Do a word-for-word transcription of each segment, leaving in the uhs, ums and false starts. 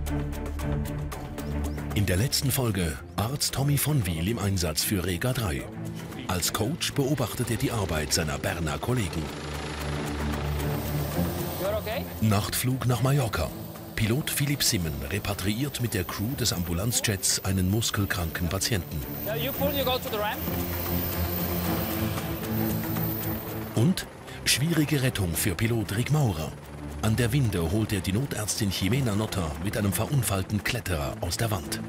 In der letzten Folge Arzt Tommy von Wiel im Einsatz für Rega drei. Als Coach beobachtet er die Arbeit seiner Berner Kollegen. Okay? Nachtflug nach Mallorca. Pilot Philipp Simmen repatriiert mit der Crew des Ambulanzjets einen muskelkranken Patienten. You pull, you go to the ramp. Und schwierige Rettung für Pilot Rick Maurer. An der Winde holt er die Notärztin Jimena Notta mit einem verunfallten Kletterer aus der Wand.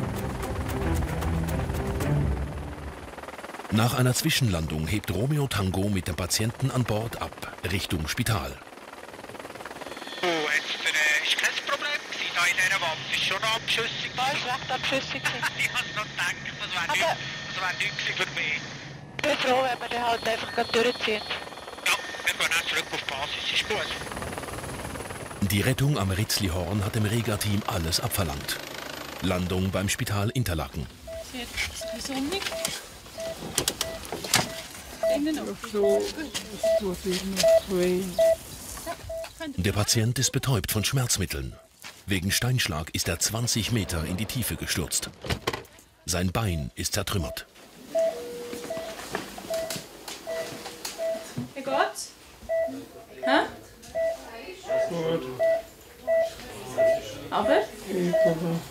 Nach einer Zwischenlandung hebt Romeo Tango mit dem Patienten an Bord ab, Richtung Spital. Oh, jetzt äh, ist kein Problem gewesen, da in dieser Wand. Es ist schon eine Abschüssig. Ja, es war echt abschüssig. Ich habe noch gedacht, das wäre nicht, das wäre nichts für mich. Ich bin froh, wenn wir den halt einfach gerade durchziehen. Ja, wir gehen auch zurück auf die Basis, ist gut. Die Rettung am Ritzlihorn hat dem Rega-Team alles abverlangt. Landung beim Spital Interlaken. Jetzt sonnig. Der Patient ist betäubt von Schmerzmitteln. Wegen Steinschlag ist er zwanzig Meter in die Tiefe gestürzt. Sein Bein ist zertrümmert. Wie geht's? Hä? Gut. Aber? Ich komme.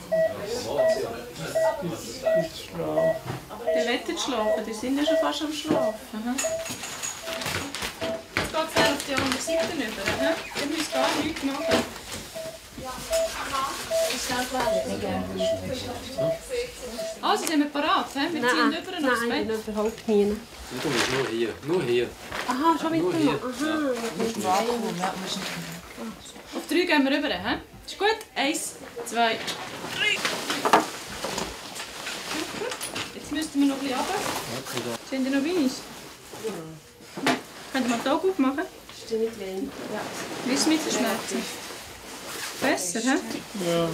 Ich schlafe. Die wollen schlafen, die sind ja schon fast am Schlafen. Aha. Jetzt geht es auf die andere Seite rüber. Aha. Ihr müsst gar nichts machen. Ah, Sie sind parat, he? Wir ziehen rüber und aufs Bett. Nein, überhaupt nicht. Nur hier, nur hier. Aha, schon wieder mal. Aha. Auf drei gehen wir rüber, he? Ist gut? Eins, zwei, drei. Jetzt müssten wir noch ein bisschen runter. Sind ihr noch weiss? Ja. Könnt ihr mal die Augen aufmachen? Ist nicht wenig. Ja. Wie ist es mit den Schmerzen? Besser, hä? Ja.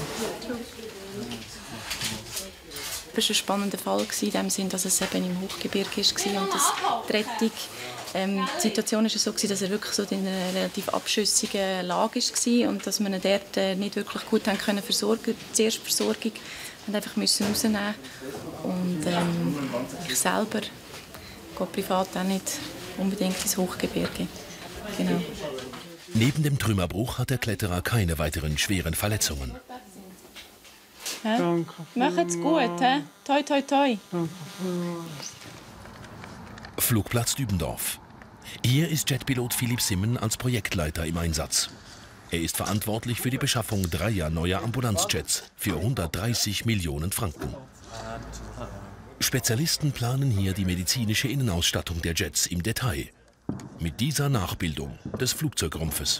Es war ein spannender Fall in dem Sinn, dass es eben im Hochgebirge war und dass die Rettung, ähm, die Situation war so, dass er wirklich so in einer relativ abschüssigen Lage war und dass wir ihn dort äh, nicht wirklich gut haben können versorgen. Die erste Versorgung und einfach müssen rausnehmen. Und ähm, ich selber gehe privat auch nicht unbedingt ins Hochgebirge. Genau. Neben dem Trümmerbruch hat der Kletterer keine weiteren schweren Verletzungen. Hä? Danke. Macht's gut, hä? Toi, toi, toi. Flugplatz Dübendorf. Hier ist Jetpilot Philipp Simmen als Projektleiter im Einsatz. Er ist verantwortlich für die Beschaffung dreier neuer Ambulanzjets für hundertdreißig Millionen Franken. Spezialisten planen hier die medizinische Innenausstattung der Jets im Detail. Mit dieser Nachbildung des Flugzeugrumpfes.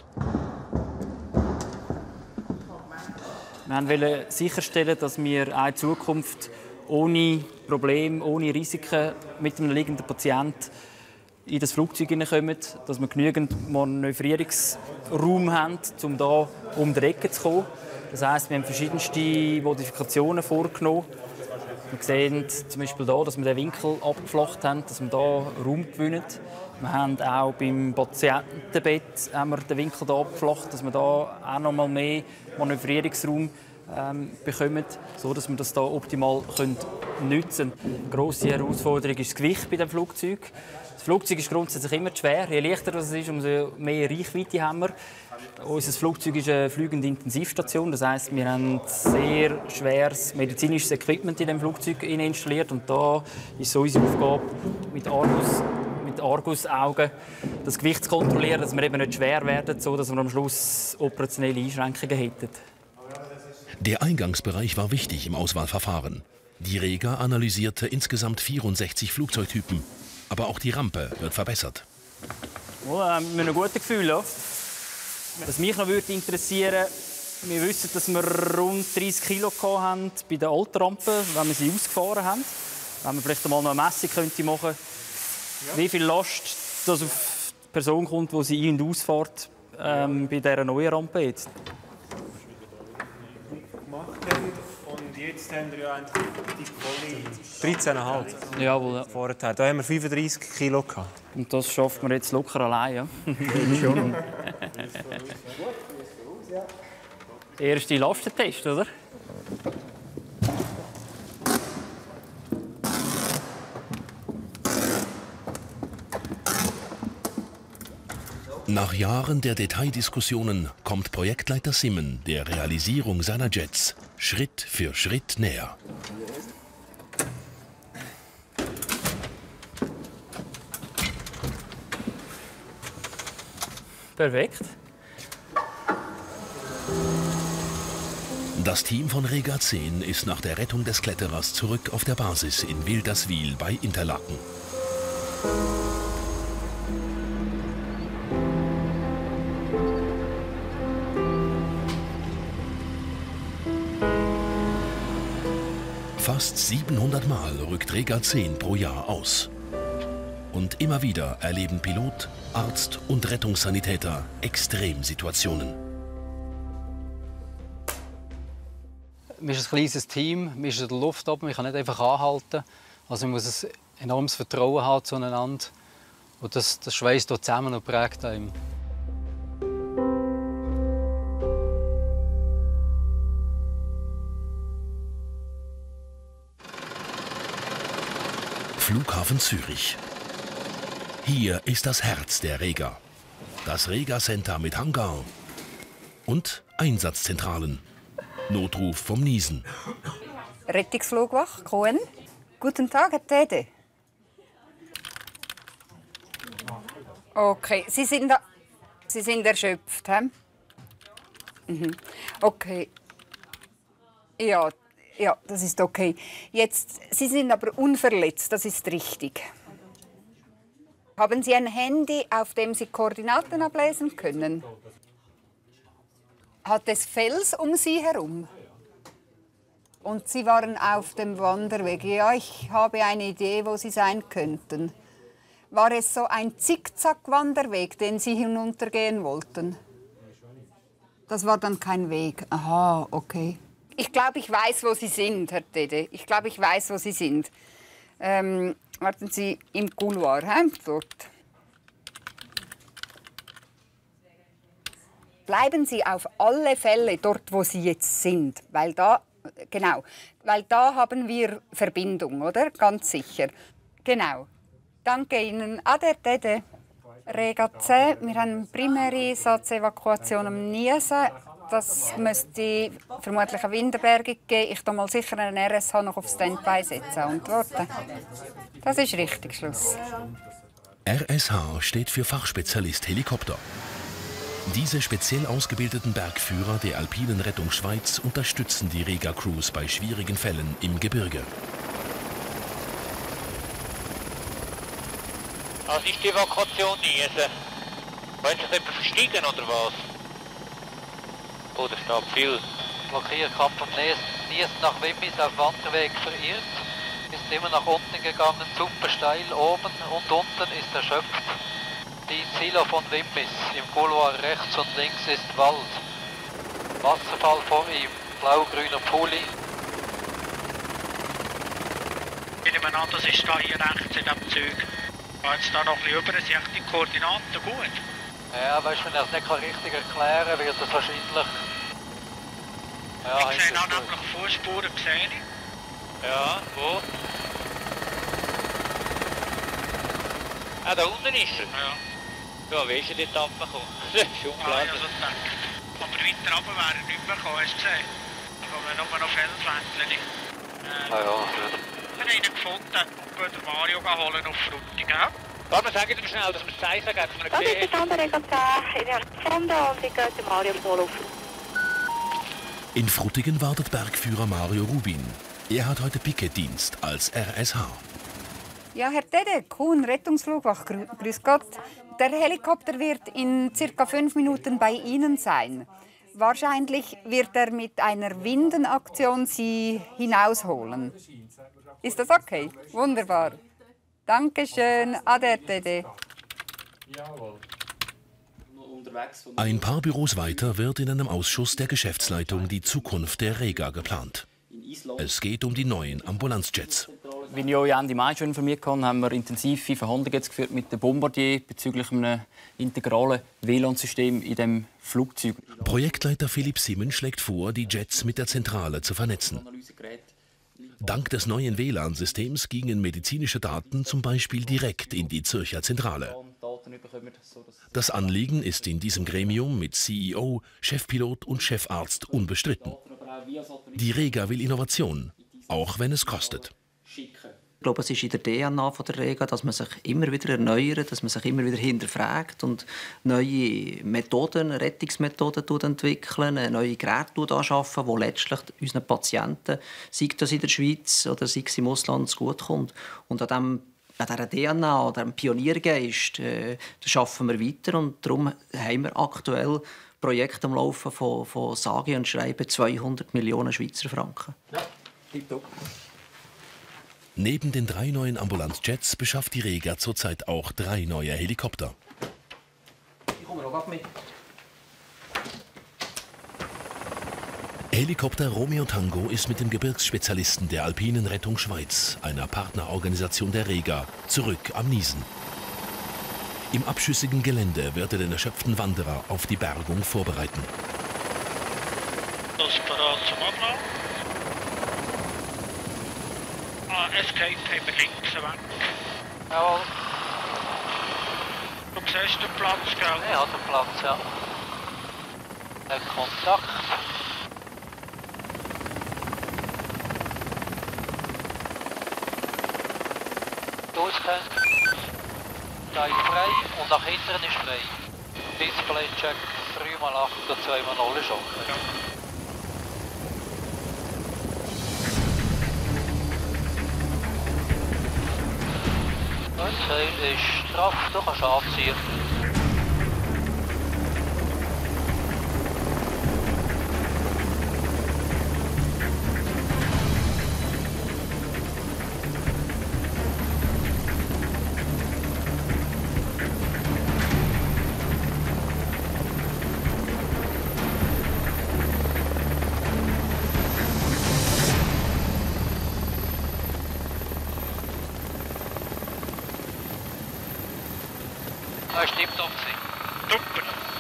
Wir wollten sicherstellen, dass wir auch in Zukunft ohne Probleme, ohne Risiken mit einem liegenden Patienten in das Flugzeug hineinkommen, dass wir genügend Manövrierungsraum haben, um hier um die Ecke zu kommen. Das heisst, wir haben verschiedenste Modifikationen vorgenommen. Wir sehen zum Beispiel hier, dass wir den Winkel abgeflacht haben, dass wir hier Raum gewinnen. Wir haben auch beim Patientenbett haben wir den Winkel hier abgeflacht, dass wir hier auch noch mal mehr Manövrierungsraum ähm, bekommen, so dass wir das hier optimal können nutzen können. Eine grosse Herausforderung ist das Gewicht bei dem Flugzeug. Das Flugzeug ist grundsätzlich immer schwer. Je leichter es ist, umso mehr Reichweite haben wir. Unser Flugzeug ist eine fliegende Intensivstation. Das heisst, wir haben sehr schweres medizinisches Equipment in dem Flugzeug installiert. Und da ist so unsere Aufgabe, mit Argus, mit Argusaugen das Gewicht zu kontrollieren, dass wir eben nicht schwer werden, so dass wir am Schluss operationelle Einschränkungen hätten. Der Eingangsbereich war wichtig im Auswahlverfahren. Die Rega analysierte insgesamt vierundsechzig Flugzeugtypen. Aber auch die Rampe wird verbessert. Oh, äh, mit einem guten Gefühl. Ja. Was mich noch würde interessieren, wir wissen, dass wir rund dreißig Kilo haben bei der alten Rampe, wenn wir sie ausgefahren haben. Wenn man vielleicht einmal noch eine Messung könnte machen könnte, ja. Wie viel Last das auf die Person kommt, die sie ein- und ausfährt ähm, bei dieser neuen Rampe jetzt. Und jetzt haben wir ja eigentlich die volle dreizehn Komma fünf. Jawohl, ja. Vorher. Da haben wir fünfunddreißig Kilo gehabt. Und das schafft man jetzt locker allein. Ja? Erste Lastentest, oder? Nach Jahren der Detaildiskussionen kommt Projektleiter Simmen der Realisierung seiner Jets Schritt für Schritt näher. Perfekt. Das Team von Rega zehn ist nach der Rettung des Kletterers zurück auf der Basis in Wilderswil bei Interlaken. Fast siebenhundert Mal rückt Rega zehn pro Jahr aus. Und immer wieder erleben Pilot, Arzt und Rettungssanitäter Extremsituationen. Man ist ein kleines Team, man ist in der Luft oben, man kann nicht einfach anhalten. Also man muss ein enormes Vertrauen haben zueinander. Und das, das schweißt hier zusammen und prägt einen. Flughafen Zürich. Hier ist das Herz der Rega. Das Rega Center mit Hangar und Einsatzzentralen. Notruf vom Niesen. Rettungsflugwache, Cohen. Guten Tag, Herr Tede. Okay, Sie sind, da, Sie sind erschöpft, he? Mhm. Okay. Ja, ja, das ist okay. Jetzt, Sie sind aber unverletzt, das ist richtig. Haben Sie ein Handy, auf dem Sie Koordinaten ablesen können? Hat es Fels um Sie herum? Und Sie waren auf dem Wanderweg. Ja, ich habe eine Idee, wo Sie sein könnten. War es so ein Zickzack-Wanderweg, den Sie hinuntergehen wollten? Das war dann kein Weg. Aha, okay. Ich glaube, ich weiß, wo Sie sind, Herr Tede. Ich glaube, ich weiß, wo Sie sind. Ähm, warten Sie, im Couloir, he? Dort. Bleiben Sie auf alle Fälle dort, wo Sie jetzt sind, weil da, genau, weil da haben wir Verbindung, oder? Ganz sicher. Genau. Danke Ihnen. Ade, Tede. Rega zehn, wir haben primäre Evakuation am Niesen. Das müsste vermutlich eine Winterbergung geben. Ich tue mal sicher einen R S H noch auf Standby setzen und warten. Das ist richtig, Schluss. R S H steht für Fachspezialist Helikopter. Diese speziell ausgebildeten Bergführer der Alpinen Rettung Schweiz unterstützen die Rega-Crews bei schwierigen Fällen im Gebirge. Was ist die Evakuation Niesen? Wollen Sie jemand versteigen oder was? Oh, da steht viel. Blockierkampf vom Niesen nach Wimmis auf Wanderweg verirrt. Ist immer nach unten gegangen, super steil oben und unten ist erschöpft. Die Silo von Wimmis, im Couloir rechts und links ist Wald. Wasserfall vor ihm, blau-grüner Pulli. Ich nehme an, das ist da hier rechts in dem Zug. Wenn es da noch ein bisschen über sind die Koordinaten gut? Ja, weißt du, wenn er es nicht richtig erklären kann, wird es wahrscheinlich... Ja, ich sehe auch nämlich Fußspuren, sehe ich. Ja, wo? Ah, da unten ist er? Ja. Ja, wie ist er dort runtergekommen? Das ist schon klar. Ja, also gedacht. Aber weiter runter wäre er nicht mehr gekommen, hast du gesehen? Da kommen wir nur noch Felswändeln. Äh, ah ja. Wir haben ihn gefunden und gehen den Mario holen auf Frutigen. Warte, sagen Sie schnell, dass wir das Zeichen geben, dass wir ihn sehen. Das ist das andere Rega zehn. Ich habe gefunden und ich gehe den Mario holen auf Frutigen. In Frutigen wartet Bergführer Mario Rubin. Er hat heute Piquetdienst als R S H. Ja, Herr Tede, Kuhn, Rettungsflugwache, grü grüß Gott. Der Helikopter wird in circa fünf Minuten bei Ihnen sein. Wahrscheinlich wird er mit einer Windenaktion Sie hinausholen. Ist das okay? Wunderbar. Dankeschön. Ade, Herr Tede. Ein paar Büros weiter wird in einem Ausschuss der Geschäftsleitung die Zukunft der Rega geplant. Es geht um die neuen Ambulanzjets. Wie ich euch Ende Mai schon informiert habe, haben wir intensive Verhandlungen jetzt geführt mit der Bombardier bezüglich einem integralen W L A N-System in dem Flugzeug. Projektleiter Philipp Simmen schlägt vor, die Jets mit der Zentrale zu vernetzen. Dank des neuen W L A N-Systems gingen medizinische Daten zum Beispiel direkt in die Zürcher Zentrale. Das Anliegen ist in diesem Gremium mit C E O, Chefpilot und Chefarzt unbestritten. Die Rega will Innovation, auch wenn es kostet. Ich glaube, es ist in der D N A der Rega, dass man sich immer wieder erneuert, dass man sich immer wieder hinterfragt und neue Methoden, Rettungsmethoden entwickeln, neue Geräte anschaffen, die letztlich unseren Patienten, sei das in der Schweiz oder sei es im Ausland, zugutekommt. Und an dem An dieser D N A, an diesem Pioniergeist, äh, das arbeiten wir weiter. Und darum haben wir aktuell Projekte am Laufen von, von sage und schreibe zweihundert Millionen Schweizer Franken. Ja, tipptopp. Neben den drei neuen Ambulanzjets beschafft die Rega zurzeit auch drei neue Helikopter. Ich komme noch mit. Helikopter Romeo Tango ist mit dem Gebirgsspezialisten der Alpinen Rettung Schweiz, einer Partnerorganisation der Rega, zurück am Niesen. Im abschüssigen Gelände wird er den erschöpften Wanderer auf die Bergung vorbereiten. Das ist bereit zum Ablauf. Ah, Escape haben wir links weg. Jawohl. Du siehst den Platz, gell? Ich habe den Platz, ja. Ein Kontakt. Durchgehen. Da ist frei und nach hinten ist frei. Display-Check drei mal acht und zwei mal null Schock. Ja. Das Seil ist straff, du kannst anziehen. Das war tipptopp. Super.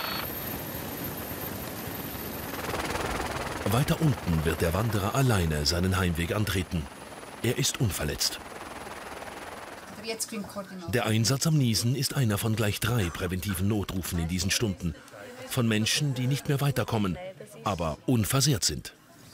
Weiter unten wird der Wanderer alleine seinen Heimweg antreten. Er ist unverletzt. Der Einsatz am Niesen ist einer von gleich drei präventiven Notrufen in diesen Stunden. Von Menschen, die nicht mehr weiterkommen, aber unversehrt sind.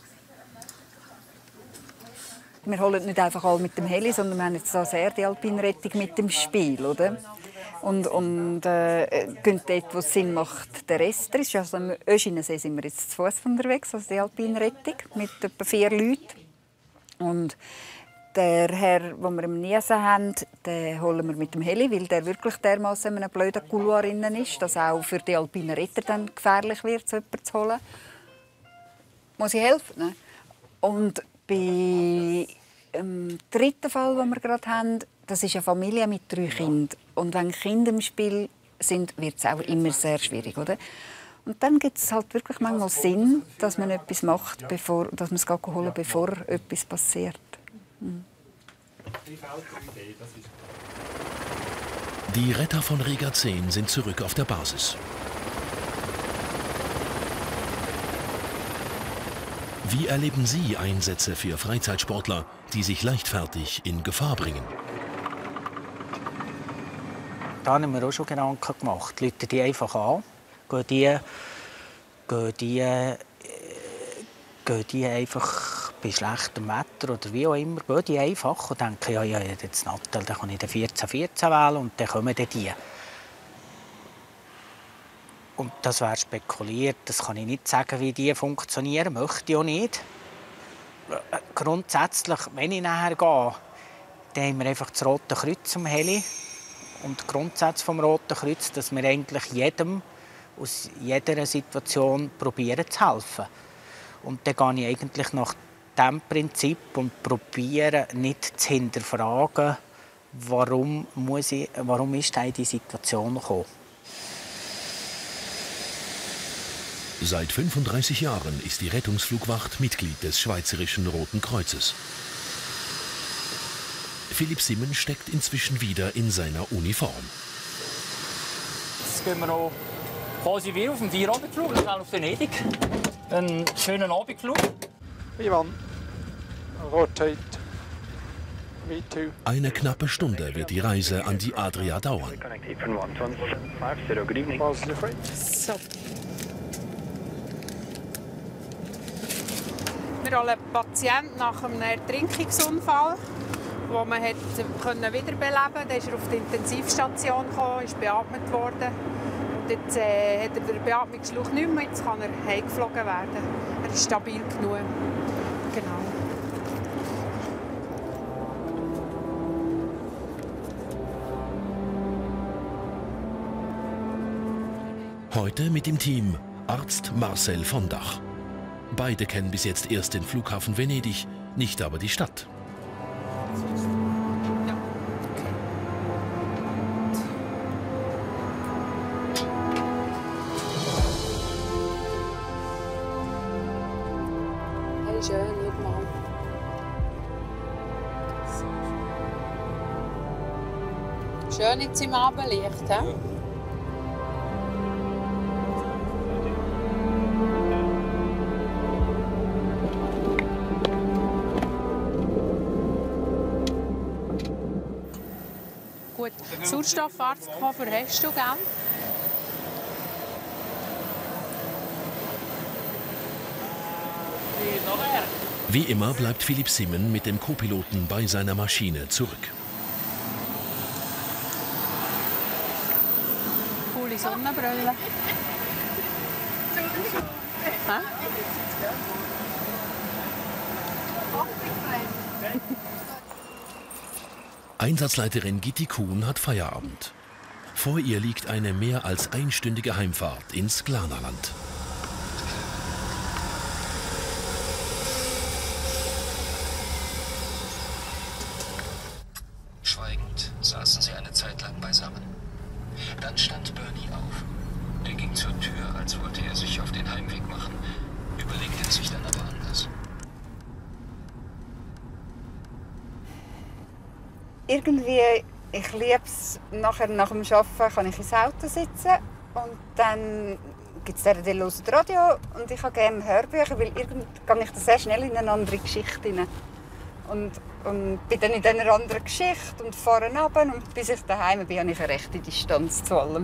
Wir holen nicht einfach alle mit dem Heli, sondern wir haben jetzt so sehr die Alpinrettung mit dem Spiel, oder? Und, und äh, gehen dort, wo es Sinn macht, der Rest ist. Also am Öschinensee sind wir jetzt zu Fuß unterwegs, also die Alpinrettung, mit etwa vier Leuten. Und der Herr, den wir im Niesen haben, den holen wir mit dem Heli, weil der wirklich dermaßen in einem blöden Couloir innen ist, dass auch für die alpinen Retter dann gefährlich wird, so jemanden zu holen. Muss ich helfen? Ne? Und bei dem dritten Fall, den wir gerade haben, das ist eine Familie mit drei Kindern. Und wenn Kinder im Spiel sind, wird es auch immer sehr schwierig, oder? Und dann gibt es halt wirklich manchmal Sinn, dass man etwas macht, bevor, dass man es holen, bevor etwas passiert. Mhm. Die Retter von Rega zehn sind zurück auf der Basis. Wie erleben Sie Einsätze für Freizeitsportler, die sich leichtfertig in Gefahr bringen? Da haben wir auch schon Gedanken gemacht. Leute die einfach an, gehen die, gehen die, äh, gehen die einfach bei schlechtem Wetter oder wie auch immer, gehen die einfach und denken, ja, ja, jetzt Nattel, dann kann ich den vierzehn vierzehn wählen und dann kommen dann die. Und das wäre spekuliert, das kann ich nicht sagen, wie die funktionieren, möchte ich auch nicht. Grundsätzlich, wenn ich nachher gehe, dann haben wir einfach das Rote Kreuz am Heli. Und der Grundsatz vom Roten Kreuz, dass wir eigentlich jedem aus jeder Situation probieren zu helfen. Und dann gehe ich eigentlich nach diesem Prinzip und probiere nicht zu hinterfragen, warum, muss ich, warum ist in diese Situation gekommen. Seit fünfunddreißig Jahren ist die Rettungsflugwacht Mitglied des Schweizerischen Roten Kreuzes. Philipp Simmen steckt inzwischen wieder in seiner Uniform. Jetzt gehen wir noch quasi wieder auf den Feierabendflug, schnell auf Venedig. Einen schönen Abendflug. Ivan, rotate. Me too. Eine knappe Stunde wird die Reise an die Adria dauern. So. Wir holen einen Patienten nach einem Ertrinkungsunfall, den man hat wiederbeleben konnte. Dann ist er auf die Intensivstation gekommen, ist beatmet worden. Und jetzt äh, hat er den Beatmungsschlauch nicht mehr, jetzt kann er heimgeflogen werden. Er ist stabil genug. Genau. Heute mit dem Team Arzt Marcel von Dach. Beide kennen bis jetzt erst den Flughafen Venedig, nicht aber die Stadt. Hey, schön, schau mal. Schön jetzt im Abendlicht, he? Gut, Sauerstoffarztkoffer hast du, gell? Wie immer bleibt Philipp Simmen mit dem Co-Piloten bei seiner Maschine zurück. Coole Sonnenbrille. Hä? Einsatzleiterin Gitti Kuhn hat Feierabend. Vor ihr liegt eine mehr als einstündige Heimfahrt ins Glarnerland. Schweigend saßen sie eine Zeit lang beisammen. Dann stand Bernie auf. Er ging zur Tür, als wollte er sich auf den Heimweg machen, überlegte es sich dann aber anders. Irgendwie, ich liebe es, nachher nach dem Arbeiten kann ich ins Auto sitzen und dann gibt es der hört Radio und ich habe gerne Hörbücher, weil irgendwie gehe ich da sehr schnell in eine andere Geschichte hinein. Und, und bin dann in dieser anderen Geschichte und fahre runter und bis ich daheim bin, habe ich eine rechte Distanz zu allem.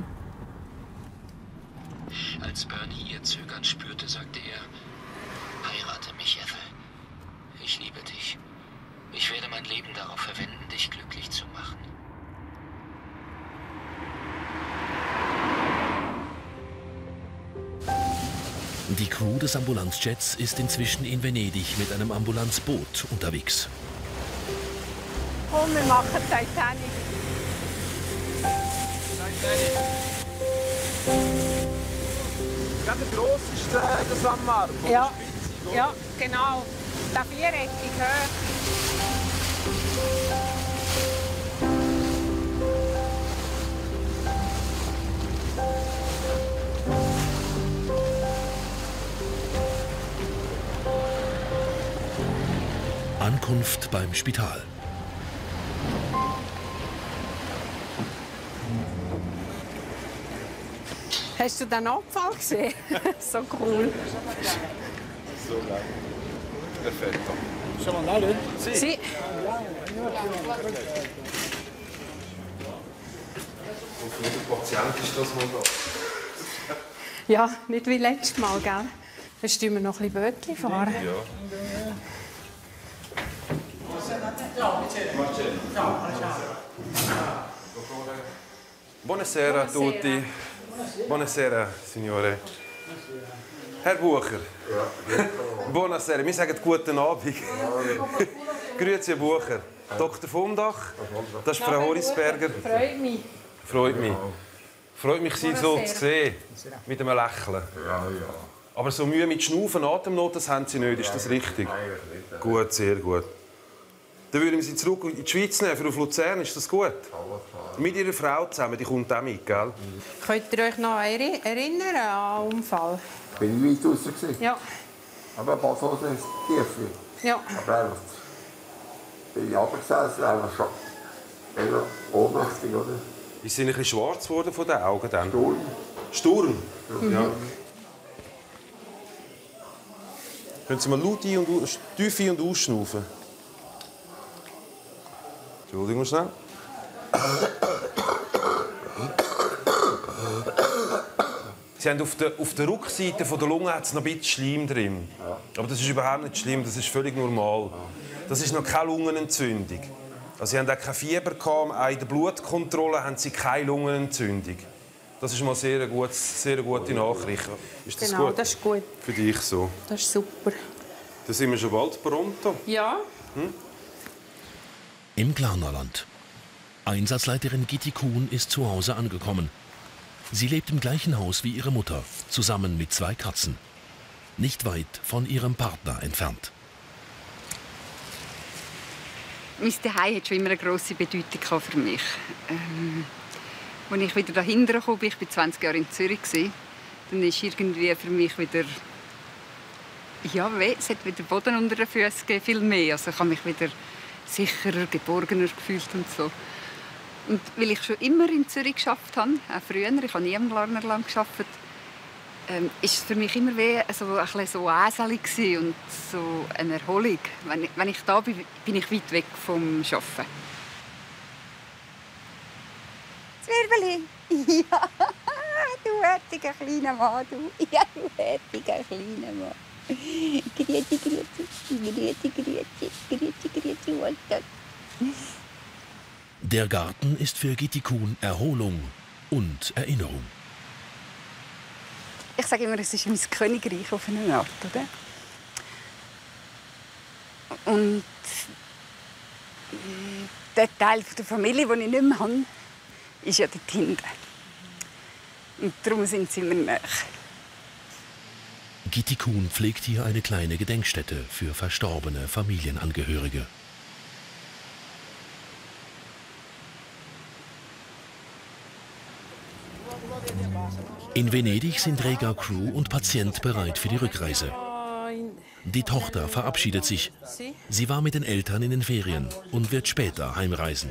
Als Bernie ihr Zögern spürte, sagte er: Heirate mich, Ethel. Ich liebe dich. Ich werde mein Leben darauf verwenden, dich glücklich zu machen. Die Crew des Ambulanzjets ist inzwischen in Venedig mit einem Ambulanzboot unterwegs. Komm, wir machen Titanic. Titanic. Gerade der grosseste, der San Marco. Ja, ja, genau. Der viereckig hoch. Ankunft beim Spital. Hast du den Abfall gesehen? So cool. So geil. Perfetto. Siamo andati? Sì. Sì. Und für den Patienten ist das mal da. Ja, nicht wie letztes Mal, gell? Dann stehen wir noch ein bisschen Bötchen fahren. Ja. Buonasera a tutti. Buonasera, signore. Herr Bucher. Buonasera. Wir sagen guten Abend. Grüezi, Herr Bucher. Doktor von Dach. Das ist Frau Horisberger. Freut mich. Freut mich. Freut mich, Sie so zu sehen. Mit einem Lächeln. Ja, ja. Aber so Mühe mit Schnaufen, Atemnot, das haben Sie nicht. Ist das richtig? Gut, sehr gut. Dann würden wir Sie zurück in die Schweiz nehmen, für auf Luzern. Ist das gut? Mit Ihrer Frau zusammen, die kommt auch mit, gell? Könnt ihr euch noch eri erinnern an den Unfall? Bin ich weit draussen gewesen? Ja. Aber ein paar Pfoten tief. Ja. Aber einfach bin ich runtergesessen, einfach schon Eher ohnmächtig, oder? Ist sie ein bisschen schwarz geworden von den Augen dann? Sturm. Sturm? Mhm. Ja. Können Sie mal laut ein- und aus- tief ein- und ausschnaufen? Entschuldigung schnell. Sie haben auf der, auf der Rückseite von der Lunge hat's noch ein bisschen Schleim drin. Ja. Aber das ist überhaupt nicht schlimm, das ist völlig normal. Das ist noch keine Lungenentzündung. Also sie haben auch kein Fieber gehabt, auch in der Blutkontrolle haben sie keine Lungenentzündung. Das ist mal sehr eine gute, sehr eine gute Nachricht. Ist das Genau, gut? das ist gut. Für dich so. Das ist super. Dann sind wir schon bald pronto. Ja. Hm? Im Glarnerland. Einsatzleiterin Gitti Kuhn ist zu Hause angekommen. Sie lebt im gleichen Haus wie ihre Mutter, zusammen mit zwei Katzen. Nicht weit von ihrem Partner entfernt. Mein Zuhause hat schon immer eine grosse Bedeutung für mich. Ähm, als ich wieder dahinter kam, ich war zwanzig Jahre in Zürich, dann ist irgendwie für mich wieder, ja, es hat wieder Boden unter den Füßen gegeben, viel mehr. Also ich habe mich wieder sicherer, geborgener gefühlt und so. Und weil ich schon immer in Zürich gearbeitet habe, auch früher, ich habe nie am Glarnerland gearbeitet, ähm, ist es für mich immer wie so ein bisschen so äselig und so eine Erholung. Wenn ich, wenn ich da bin, bin ich weit weg vom Arbeiten. Zwirbeli! Ja, du herziger kleiner Mann, du. Ja, du herziger kleiner Mann. Grüezi, grüezi, grüezi, grüezi, grüezi, grüezi, Walter. Der Garten ist für Gitti Kuhn Erholung und Erinnerung. Ich sage immer, es ist mein Königreich auf eine Art, oder? Und der Teil der Familie, den ich nicht mehr habe, ist ja dort hinten. Und darum sind sie immer näher. Gitti Kuhn pflegt hier eine kleine Gedenkstätte für verstorbene Familienangehörige. In Venedig sind Rega, Crew und Patient bereit für die Rückreise. Die Tochter verabschiedet sich. Sie war mit den Eltern in den Ferien und wird später heimreisen.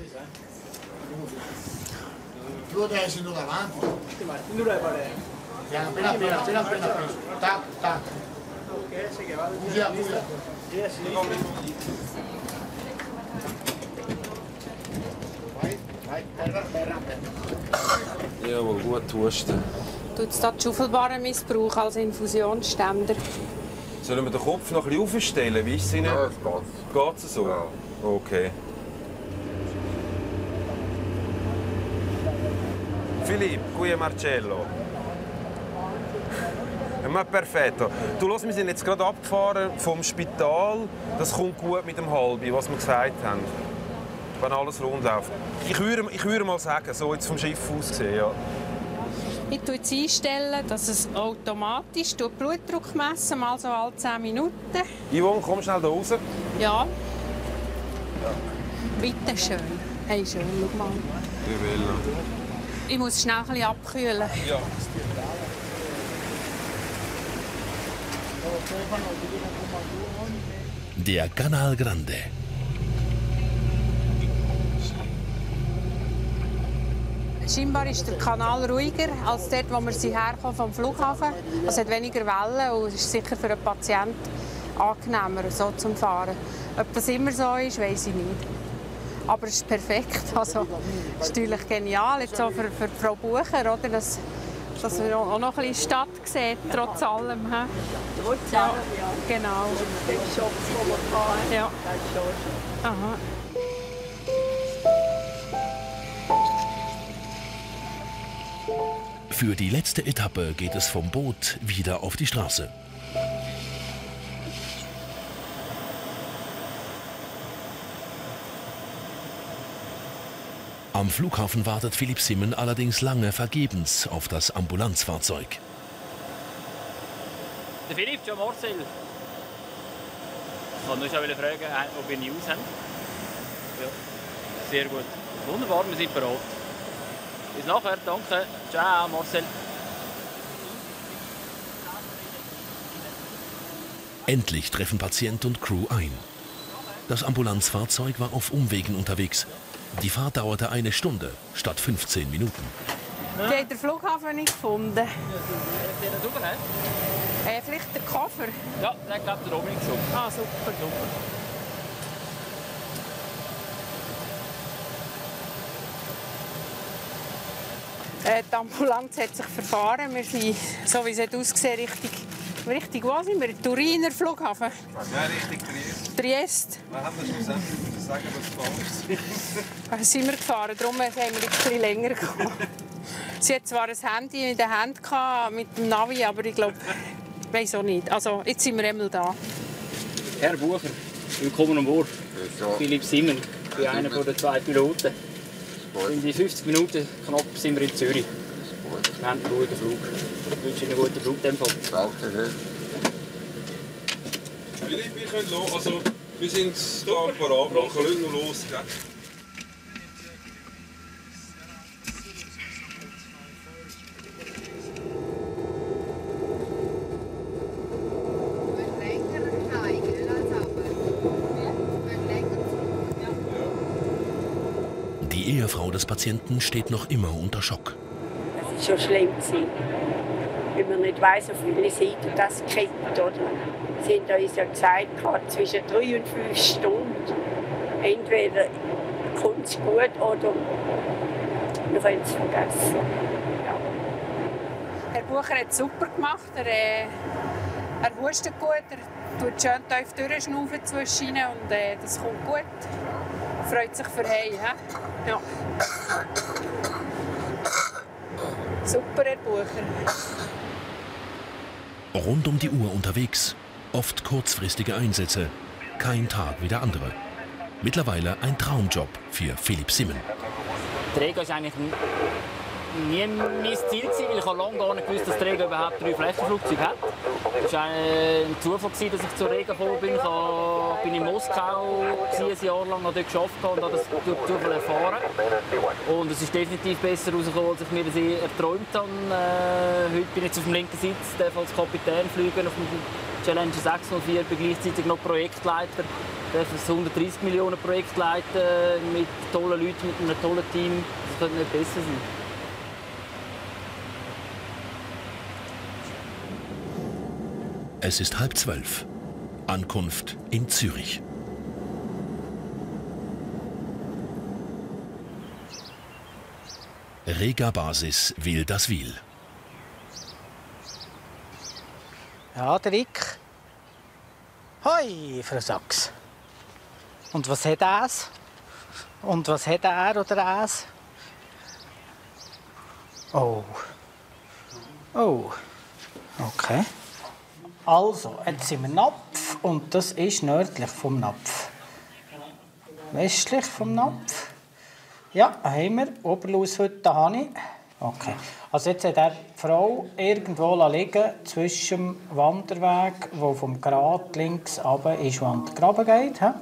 Jawohl, gut husten. Tut es da die Schaufelbahn missbrauchen als Infusionsständer? Sollen wir den Kopf noch ein bisschen aufstellen? Wie ist es Ihnen? Ja, es geht. Geht es so? Ja. Okay. Philipp, qui è Marcello. Ma perfetto. Du, los, wir sind jetzt gerade abgefahren vom Spital. Das kommt gut mit dem Halbi, was wir gesagt haben. Wenn alles rund läuft. Ich würde, ich würde mal sagen, so jetzt vom Schiff aus gesehen, ja. Ich tue jetzt einstellen, dass es automatisch den Blutdruck messen, mal so alle zehn Minuten. Yvonne, komm schnell da raus. Ja. Bitte schön. Hey, schön, schau mal. Ich muss schnell ein bisschen abkühlen. Ja. Der Canal Grande. Scheinbar ist der Kanal ruhiger als dort, wo wir sie herkommen vom Flughafen. Es hat weniger Wellen und ist sicher für den Patienten angenehmer, so zum Fahren. Ob das immer so ist, weiß ich nicht. Aber es ist perfekt. Also, es ist natürlich genial, jetzt auch für, für Frau Bucher, oder? Dass, dass wir auch noch ein bisschen Stadt sehen, trotz allem. He? Trotz allem, ja. Genau. Den Shops, den wir hatten. Ja. Aha. Für die letzte Etappe geht es vom Boot wieder auf die Straße. Am Flughafen wartet Philipp Simmen allerdings lange vergebens auf das Ambulanzfahrzeug. Der Philipp, John Marcel. Ich wollte nur schon fragen, ob ihr News habt. Ja, sehr gut. Wunderbar, wir sind bereit. Bis nachher, danke. Ciao, Marcel. Endlich treffen Patient und Crew ein. Das Ambulanzfahrzeug war auf Umwegen unterwegs. Die Fahrt dauerte eine Stunde statt fünfzehn Minuten. Die haben den Flughafen nicht gefunden. Äh, vielleicht der Koffer? Ja, der geht da oben gesucht. Ah, super. super. Äh, die Ambulanz hat sich verfahren. Wir sind, so wie es hat ausgesehen, Richtung, Richtung wo sind wir? Turiner Flughafen? Ja, Richtung Triest. Triest. Wir haben das schlussendlich sagen, was falsch ist. Da sind wir gefahren, darum haben wir jetzt ein bisschen länger gekommen. Sie hat zwar ein Handy in der Hand mit dem Navi, aber ich glaube, ich weiß auch nicht. Also, jetzt sind wir einmal da. Herr Bucher, willkommen an Bord. Philipp Simmen, ich bin einer der zwei Piloten. In die fünfzig Minuten knapp sind wir in Zürich. Wir haben einen ruhigen Flug. Ich wünsche Ihnen einen guten Flug. Danke. Philipp, wir können los. Also, wir sind hier am Parat. Wir können nur los. Gell? Die Ehefrau des Patienten steht noch immer unter Schock. Es war schon schlimm, weil man nicht weiss, auf welche Seite das kippt. Oder? Sie haben uns ja gesagt, zwischen drei und fünf Stunden. Entweder kommt es gut oder wir können es vergessen. Ja. Herr Bucher hat es super gemacht. Er, äh, er hustet gut, er tut schön tief durchschnaufen zwischen ihnen und äh, das kommt gut. Er freut sich für Hei. Ja. Super, Herr Bucher. Rund um die Uhr unterwegs, oft kurzfristige Einsätze, kein Tag wie der andere. Mittlerweile ein Traumjob für Philipp Simmen. Träger ist eigentlich nie mein Ziel gewesen, weil ich lange gar nicht gewusst, dass Träger überhaupt drei Flächenflugzeuge hat. Es war ein Zufall, dass ich zur Rega gekommen bin. Ich bin in Moskau ein Jahr lang, habe dort gearbeitet und habe das durch Zufall erfahren. Und es ist definitiv besser herausgekommen, als ich mir das erträumt habe. Äh, heute bin ich auf dem linken Sitz, darf als Kapitän fliegen auf dem Challenger sechs null vier, bin gleichzeitig noch Projektleiter. Ich darf das hundertdreißig Millionen Projekt leiten mit tollen Leuten, mit einem tollen Team. Das könnte nicht besser sein. Es ist halb zwölf. Ankunft in Zürich. Rega-Basis Wilderswil. Ja, der Rick. Hoi, Frau Sachs. Und was hat er? Und was hat er oder es? Oh. Oh. Okay. Also, jetzt sind wir Napf und das ist nördlich vom Napf. Westlich vom Napf. Ja, haben wir. Oberlaushütte habe ich. Okay. Also jetzt hat er die Frau irgendwo liegen zwischen dem Wanderweg, der vom Grat links runter ist, wo an den Graben geht. He?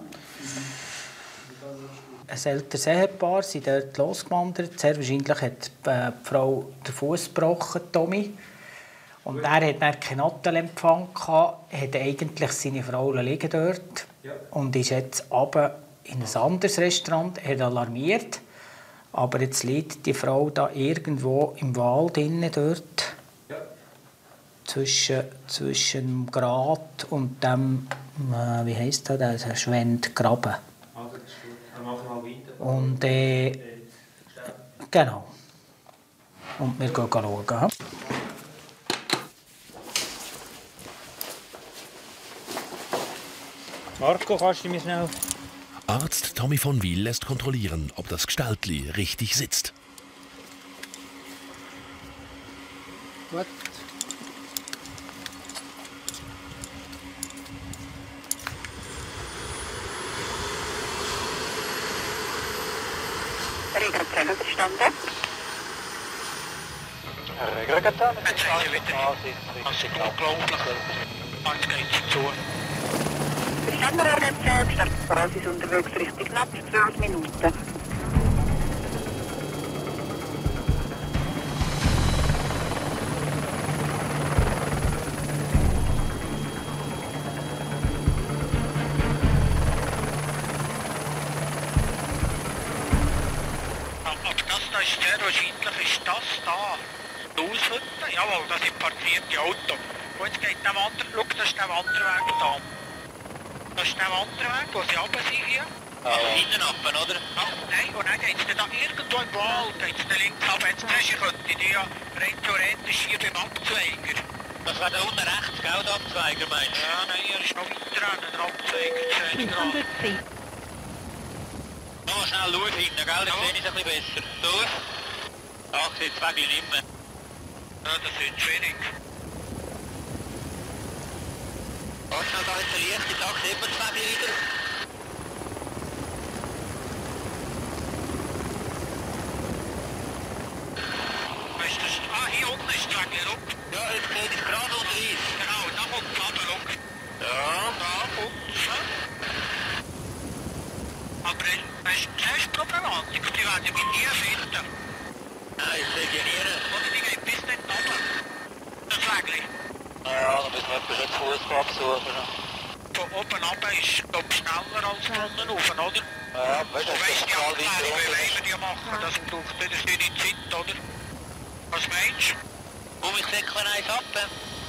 Ein älteres Ehepaar sind dort losgewandert. Sehr wahrscheinlich hat die Frau den Fuß gebrochen, Tommy. Und er hatte dann keinen Nattelempfang, hat eigentlich seine Frau liegen dort und ist jetzt runter in ein anderes Restaurant, hat alarmiert. Aber jetzt liegt die Frau da irgendwo im Wald innen dort. Ja. Zwischen, zwischen dem Grat und dem, äh, wie heisst das, der Schwendgraben. Also, dann machen wir mal weiter. Und äh, genau. Und wir gehen schauen. Marco, kannst du mir schnell... Arzt Tommy von Wil lässt kontrollieren, ob das Gestaltli richtig sitzt. Gut. Regerzellen verstanden. Regerzellen verstanden. Also unglaublich. Jetzt geht es zu. Verstanden, Regerzellen. Basis unterwegs Richtung Napf, zwölf Minuten. ist sehr wahrscheinlich ist das da. Die Aushütte, jawohl, das sind parkierte Autos. Und jetzt geht der Wander, schau, das ist der Wanderweg da. Das ist der Wanderweg, wo sie runter sind hier. Also hinten runter, oder? Ah, nein, und dann geht es da irgendwo im Wald, geht es links runter. Jetzt siehst du, könnte die ja rein theoretisch hier beim Abzweiger. Das wäre da unten rechts, gell, der Abzweiger, meinst du? Ja, nein, hier ist noch weiter an, der Abzweiger. dreihundert Feet. Noch mal schnell schauen hinten, gell, dann sehe ich es ein bisschen besser. So. Ach, jetzt weg ich nicht mehr. Ja, das wird schwierig. Warte schnell, da ist der Licht, jetzt auch sieht man das Weg wieder. Weißt du, ah, hier unten ist das Weg, look. Ja, jetzt sehe ich es gerade unter Eis. Genau, da kommt es runter, look. Ja. Da kommt es. Aber weißt du, das ist die Problematik, die werden wir nie finden. Nein, ich sehe nie. Oder die gehen bis nicht runter. Das Wegli. Ja, dann müssen wir etwas zu Fuß absuchen. Von oben runter ist, glaube ich, schneller als von unten rauf, oder? Ja, weißt du, weißt die Abklärung, wie wollen wir die machen? Das braucht wieder seine Zeit, oder? Was meinst du? Komm, ich säckle eins ab. Äh,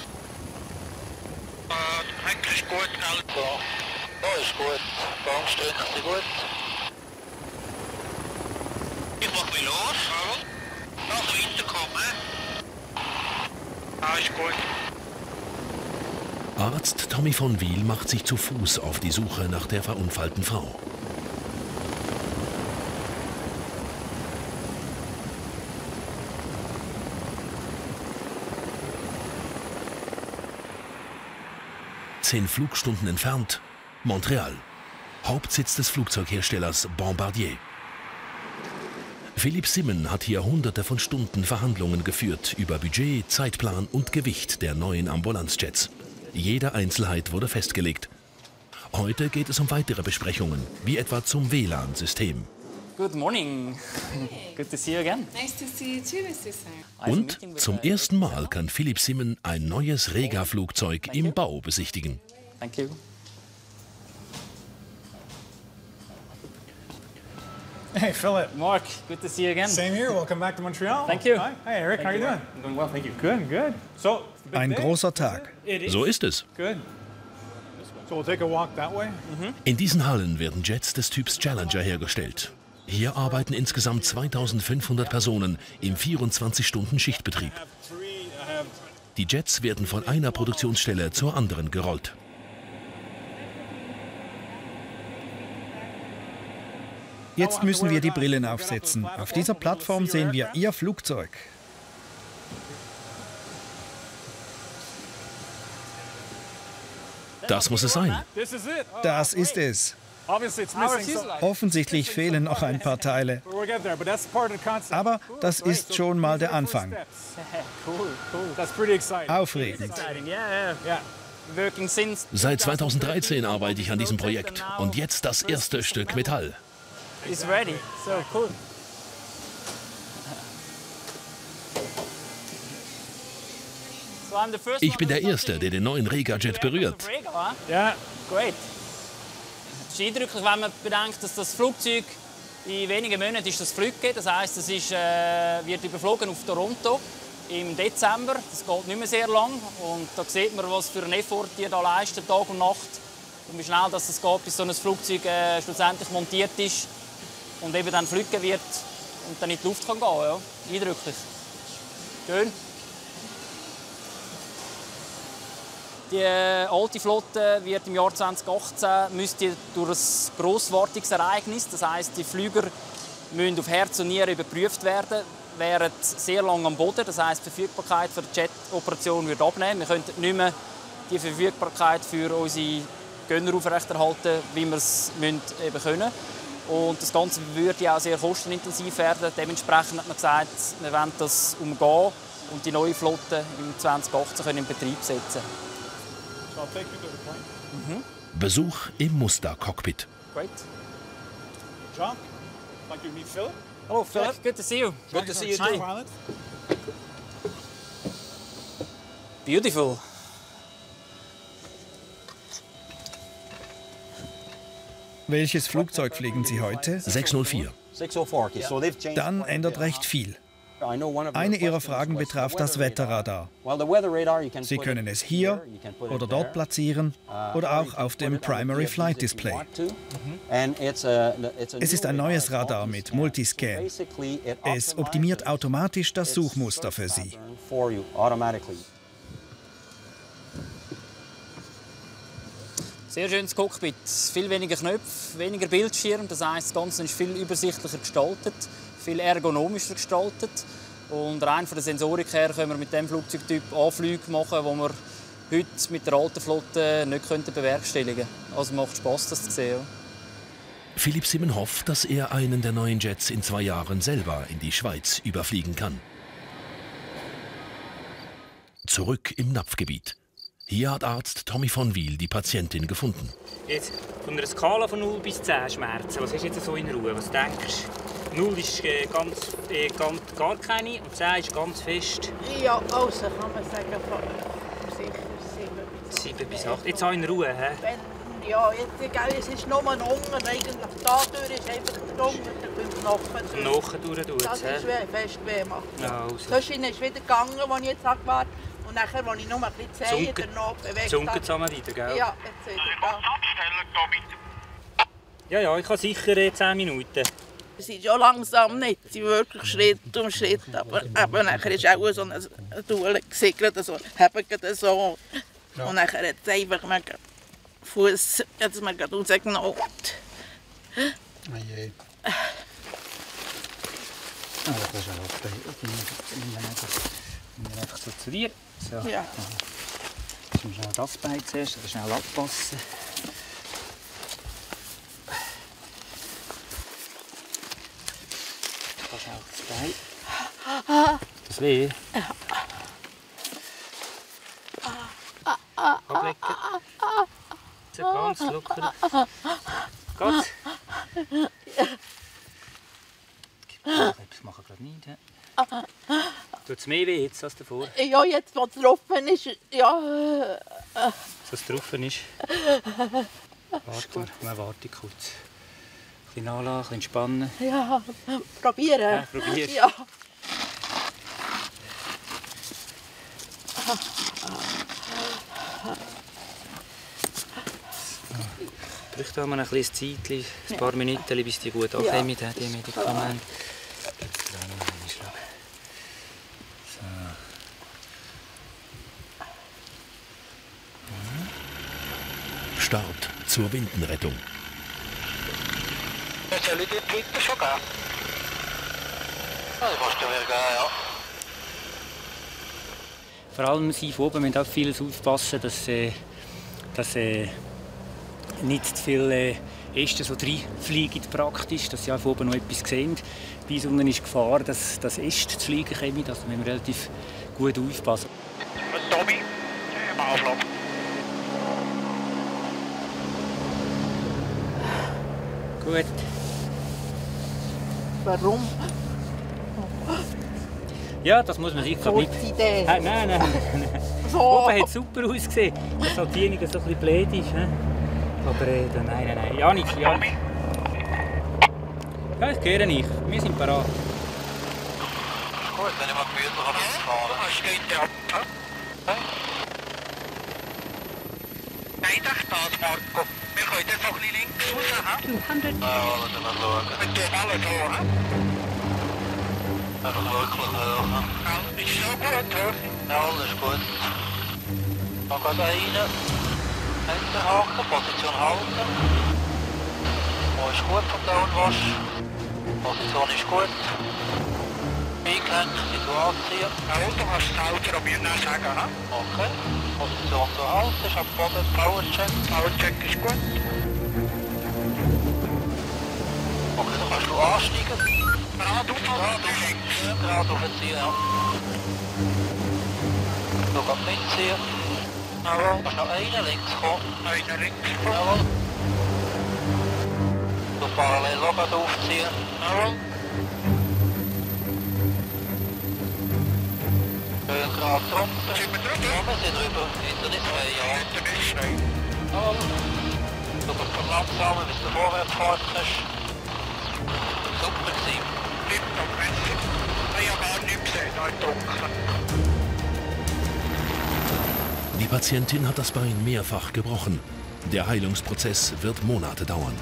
der Henker ist gut, gell? So. Ja, ist gut. Baumstück sind gut. Ich mach mich los. Ja. Lass weiterkommen. Ah, ist gut. Arzt Tommy von Wiel macht sich zu Fuß auf die Suche nach der verunfallten Frau. Zehn Flugstunden entfernt, Montreal, Hauptsitz des Flugzeugherstellers Bombardier. Philippe Simon hat hier hunderte von Stunden Verhandlungen geführt über Budget, Zeitplan und Gewicht der neuen Ambulanzjets. Jede Einzelheit wurde festgelegt. Heute geht es um weitere Besprechungen, wie etwa zum W L A N-System. Good morning. Good to see you again. Nice to see you too, Mister Simon. Und zum ersten Mal kann Philippe Simon ein neues Rega-Flugzeug im Bau besichtigen. Thank you. Hey, Philip. Mark, good to see you again. Same here. Welcome back to Montreal. Thank you. Hi, Hi Eric. Thank How are you you. doing? I'm doing well, thank you. Good, good. So, it's a big Ein day. großer Tag. It is. So ist es. Good. So we'll take a walk that way. In diesen Hallen werden Jets des Typs Challenger hergestellt. Hier arbeiten insgesamt zweitausendfünfhundert Personen im vierundzwanzig Stunden Schichtbetrieb. Die Jets werden von einer Produktionsstelle zur anderen gerollt. Jetzt müssen wir die Brillen aufsetzen. Auf dieser Plattform sehen wir Ihr Flugzeug. Das muss es sein. Das ist es. Offensichtlich fehlen noch ein paar Teile. Aber das ist schon mal der Anfang. Aufregend. Seit zweitausenddreizehn arbeite ich an diesem Projekt und jetzt das erste Stück Metall. It's ready. So cool. Ich bin der Erste, der den neuen Rega-Jet berührt. Ja, great. Es ist eindrücklich, wenn man bedenkt, dass das Flugzeug in wenigen Monaten ist das Flüge. Das heisst, es ist, äh, wird überflogen auf Toronto im Dezember. Das geht nicht mehr sehr lang. Und da sieht man, was für einen Effort die da leisten, Tag und Nacht. Und wie schnell dass es geht, bis so ein Flugzeug äh, schlussendlich montiert ist und eben dann fliegen wird und dann in die Luft kann gehen. Ja. Eindrücklich. Schön. Die äh, alte Flotte wird im Jahr zweitausendachtzehn müsste durch ein Grosswartungsereignis, das heisst, die Flüger müssen auf Herz und Nieren überprüft werden, wären sehr lange am Boden, das heisst, die Verfügbarkeit für die Jet-Operation würde abnehmen. Wir könnten nicht mehr die Verfügbarkeit für unsere Gönner aufrechterhalten, wie wir es eben können. Und das Ganze würde auch sehr kostenintensiv werden. Dementsprechend hat man gesagt, wir wollen das umgehen und die neue Flotte im zweitausendachtzehn in Betrieb setzen. Mhm. Besuch im Muster-Cockpit. Great. John, like you meet Philip. Hello, Philip. Good to see you. Good to see you too. Beautiful. Welches Flugzeug fliegen Sie heute? sechshundertvier. Dann ändert recht viel. Eine Ihrer Fragen betraf das Wetterradar. Sie können es hier oder dort platzieren oder auch auf dem Primary Flight Display. Es ist ein neues Radar mit Multiscan. Es optimiert automatisch das Suchmuster für Sie. Sehr schönes Cockpit, viel weniger Knöpfe, weniger Bildschirm, das heisst, das Ganze ist viel übersichtlicher gestaltet, viel ergonomischer gestaltet. Und rein von der Sensorik her können wir mit diesem Flugzeugtyp Anflüge machen, die wir heute mit der alten Flotte nicht bewerkstelligen könnten. Also macht Spass, das zu sehen. Philipp Simmen hofft, dass er einen der neuen Jets in zwei Jahren selber in die Schweiz überfliegen kann. Zurück im Napfgebiet. Hier hat Arzt Tommy von Wiel die Patientin gefunden. Jetzt von einer Skala von null bis zehn Schmerzen. Was hast du jetzt so in Ruhe? Was denkst du? null ist äh, ganz, äh, ganz, gar keine und zehn ist ganz fest. Ja, also kann man sagen, sicher sieben. sieben bis acht. Jetzt auch in Ruhe, hä? Wenn, ja, jetzt, gell, es ist nur ein Hunger. Eigentlich dadurch ist einfach der Hunger beim Knochen durch. Knochen durch, durch. Das ist weh, fest weh machen. Ja, also. Sonst ist es wieder gegangen, als ich jetzt gewartet habe. Und nachher, als ich nur ein bisschen Zehen danach bewegt habe. Zunken zusammen wieder, gell? Ja, jetzt wieder da. Ja, ja, ich habe sicher äh, zehn Minuten. Es ist ja langsam nicht, sie wirklich Schritt um Schritt, aber eben, nachher ist auch so eine Duelle gesickert, also haben so. Ja. Und nachher hat es einfach mal Fuß, jetzt mal gerade rausgenommen. Oh je. Ah, das ist ja okay. Ich nehme einfach so zu dir. So. Ja. Jetzt müssen wir das Bein zuerst schnell abpassen. Das Bein. Das weh? Ja. Ablecken. So ganz locker. Geht's? Das machen wir gerade nicht. Tut es mehr weh jetzt als davor? Ja, jetzt, wo es drauf ist, ja. Was drauf ist? Warte, wir warten kurz. Ein bisschen anlassen, ein bisschen entspannen. Ja, probieren. Ja, probier. Ja. Bräuchte haben wir ein kleines Zeitchen, ein paar Minuten, bis die gut ankommen, ja. Die Medikamente. Start zur Windenrettung. Soll ich dort weiter schon gehen? Ja, das kannst du mir gehen, ja. Vor allem Sie von oben müssen auch vieles aufpassen, dass, äh, dass äh, nicht zu viele äh, Äste so reinfliegen praktisch, dass Sie auch von oben noch etwas sehen. Bei uns unten ist die Gefahr, dass das Äste zu fliegen kommen, also müssen wir relativ gut aufpassen. Tommy, im Auflauf. Gut. Warum? Ja, das muss man sich nicht... Idee. Äh, nein, nein, nein. So. Oben hat es super ausgesehen, dass halt diejenige so ein bisschen blöd ist. He? Aber äh, nein, nein, nein. Janik, Janik. Ja, ich höre nicht. Wir sind parat. Gut, wenn ich mal gemütlich auf das fahren. Was steht da ab? Nein, das steht, Marco. Wir können jetzt noch ein bisschen links raus. Ja, wollen wir mal schauen. Wir tun alle da, hä? Einfach wirklich hören. Ja, ist so gut, hä? Ja, alles gut. Noch gerade rein. Hände haken, Position halten. Wo ist gut vom Downwash. Position ist gut. Eingelenkt, nicht anziehen. Ja, du kannst es selber probieren, sagen, hä? Okay. Position so halten, ist am Boden, Powercheck. Powercheck ist gut. Okay, dann kannst du ansteigen. Gerade auf, gerade auf links. Ja, gerade aufziehen, ja. Du kannst mitziehen. Jawohl. Du kannst noch einen links kommen. Einen links kommen. Jawohl. Du parallel auch gerade aufziehen. Jawohl. Schön gerade drunter. Sind wir drüber? Ja, wir sind drüber. Hinter ist frei, ja. Hinter ist frei. Jawohl. Du kannst verlangsamen, bis du vorwärts fahren kannst. Super. Die Patientin hat das Bein mehrfach gebrochen. Der Heilungsprozess wird Monate dauern.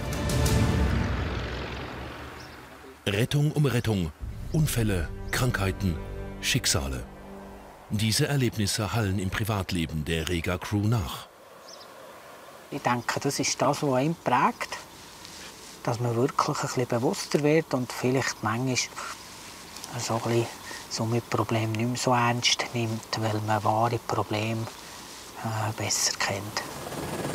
Rettung um Rettung, Unfälle, Krankheiten, Schicksale. Diese Erlebnisse hallen im Privatleben der Rega-Crew nach. Ich denke, das ist das, was einen prägt. Dass man wirklich ein bisschen bewusster wird und vielleicht manchmal so, ein bisschen so mit Problemen nicht mehr so ernst nimmt, weil man wahre Probleme äh, besser kennt.